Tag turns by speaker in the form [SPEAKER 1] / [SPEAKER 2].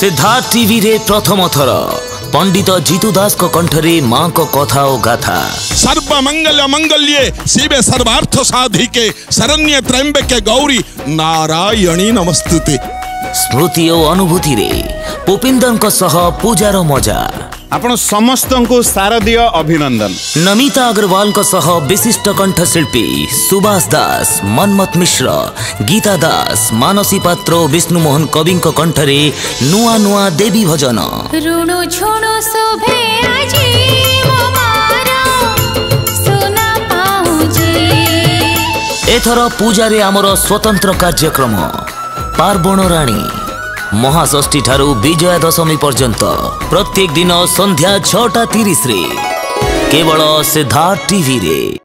[SPEAKER 1] Siddharth TV रे प्रथम थर पंडित जीतू दास को कंठरे मां को कथा और गाथा।
[SPEAKER 2] सर्व मंगल मंगल्ये शिवे सर्वार्थ साधिके शरण्य त्र्यंबके गौरी नारायणी नमस्तुते।
[SPEAKER 1] स्मृति और अनुभूति रे पुपिंदर को सह पूजार मजा।
[SPEAKER 3] आपण समस्त को शारदीय अभिनंदन।
[SPEAKER 1] नमिता अग्रवाल को सह विशिष्ट कंठशिल्पी सुभाष दास, मनमत मिश्र, गीता दास, मानसी पात्र, विष्णुमोहन कवि को कंठरे नुआ नुआ देवी भजन।
[SPEAKER 4] ऋणु छोड़ो शोभे आजी
[SPEAKER 1] एथर पूजारे आमर स्वतंत्र कार्यक्रम पार्वण राणी महाषष्ठी ठारू विजया दशमी पर्यंत प्रत्येक दिन संध्या 6:30 केवल सिद्धार्थ टीवी रे।